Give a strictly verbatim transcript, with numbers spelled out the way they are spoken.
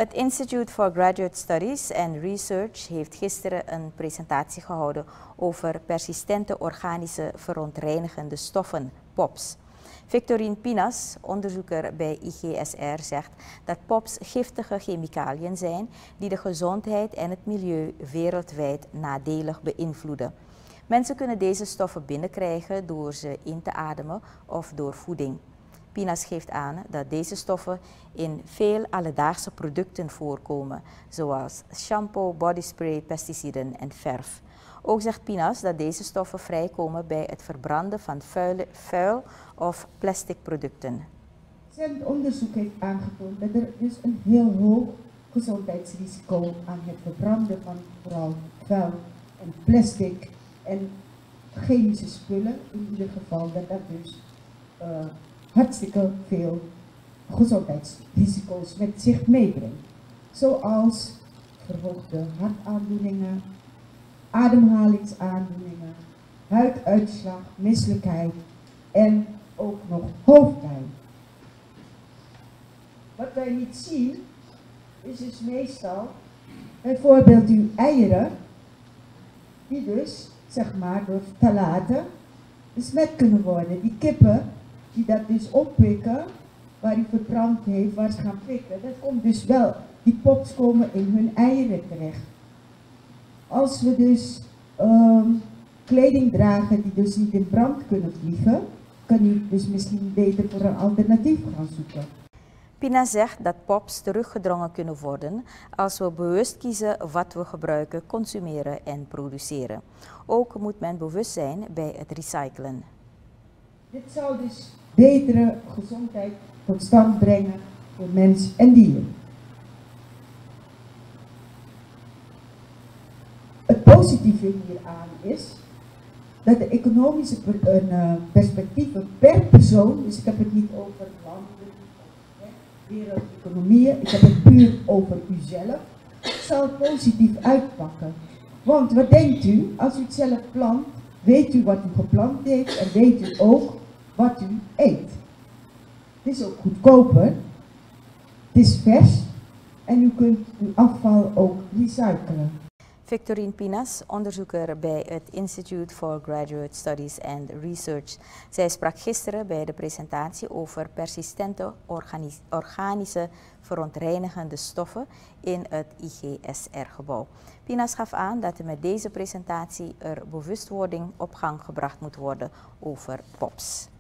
Het Institute for Graduate Studies and Research heeft gisteren een presentatie gehouden over persistente organische verontreinigende stoffen, P O P's. Victorine Pinas, onderzoeker bij I G S R, zegt dat P O P's giftige chemicaliën zijn die de gezondheid en het milieu wereldwijd nadelig beïnvloeden. Mensen kunnen deze stoffen binnenkrijgen door ze in te ademen of door voeding. Pinas geeft aan dat deze stoffen in veel alledaagse producten voorkomen, zoals shampoo, bodyspray, pesticiden en verf. Ook zegt Pinas dat deze stoffen vrijkomen bij het verbranden van vuile, vuil of plastic producten. Zijn onderzoek heeft aangetoond dat er dus een heel hoog gezondheidsrisico aan het verbranden van vooral vuil en plastic en chemische spullen, in ieder geval dat dat dus uh, hartstikke veel gezondheidsrisico's met zich meebrengt. Zoals verhoogde hartaandoeningen, ademhalingsaandoeningen, huiduitslag, misselijkheid en ook nog hoofdpijn. Wat wij niet zien is dus meestal bijvoorbeeld uw eieren, die dus zeg maar door ftalaten besmet kunnen worden. Die kippen die dat dus oppikken, waar u verbrand heeft, waar ze gaan pikken, dat komt dus wel, die P O P's komen in hun eieren terecht. Als we dus um, kleding dragen die dus niet in brand kunnen vliegen, kan u dus misschien beter voor een alternatief gaan zoeken. Pinas zegt dat P O P's teruggedrongen kunnen worden als we bewust kiezen wat we gebruiken, consumeren en produceren. Ook moet men bewust zijn bij het recyclen. Dit zou dus betere gezondheid tot stand brengen voor mens en dier. Het positieve hieraan is dat de economische per, uh, perspectieven per persoon, dus ik heb het niet over landelijk of wereldeconomieën, ik heb het puur over uzelf, zal positief uitpakken. Want wat denkt u, als u het zelf plant, weet u wat u geplant heeft en weet u ook wat u eet. Het is ook goedkoper, het is vers en u kunt uw afval ook recyclen. Victorine Pinas, onderzoeker bij het Institute for Graduate Studies and Research. Zij sprak gisteren bij de presentatie over persistente organische verontreinigende stoffen in het I G S R-gebouw. Pinas gaf aan dat er met deze presentatie er bewustwording op gang gebracht moet worden over P O P's.